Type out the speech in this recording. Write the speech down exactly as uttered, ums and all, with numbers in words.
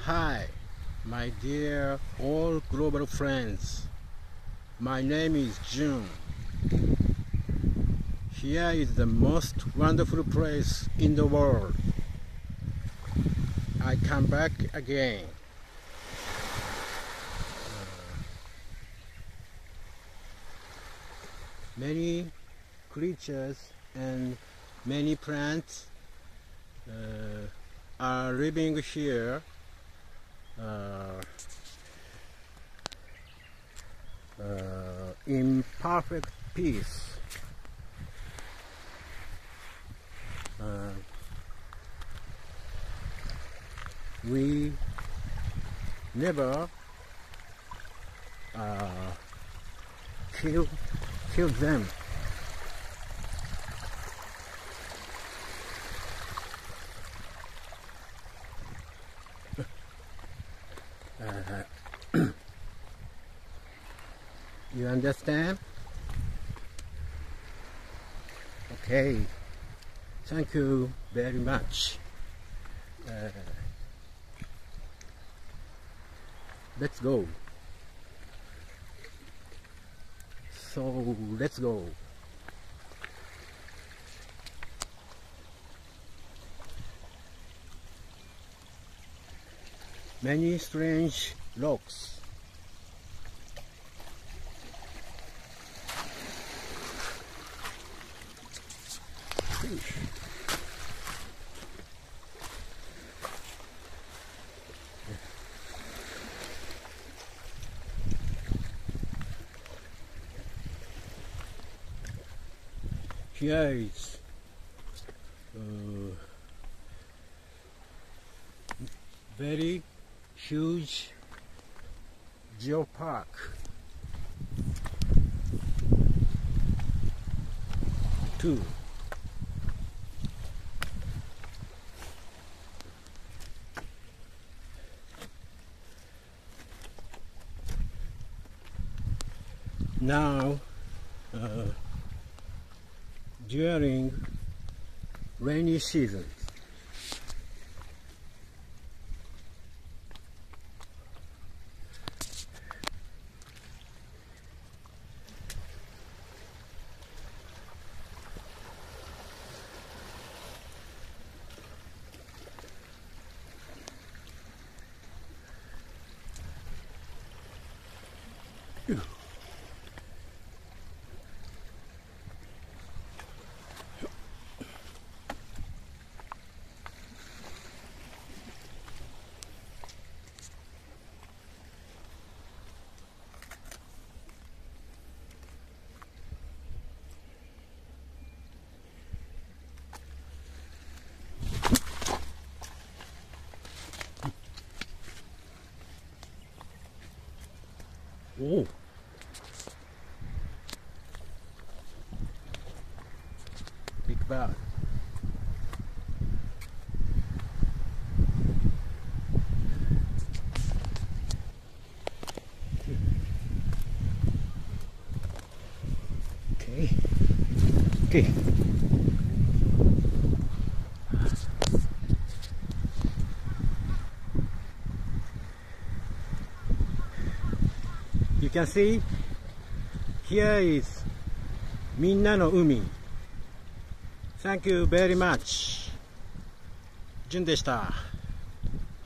Hi, my dear all global friends. My name is June. Here is the most wonderful place in the world. I come back again. Uh, many creatures and many plants uh, are living here. Uh, uh, in perfect peace. Uh, we never uh, kill kill them. Uh, you understand? Okay, thank you very much. Uh, let's go. So let's go. Many strange rocks. Here is uh, very huge geopark. Two. Now, uh, during rainy season, oh, big bird. Okay, okay. You can see, here is Minna no Umi. Thank you very much. Junでした。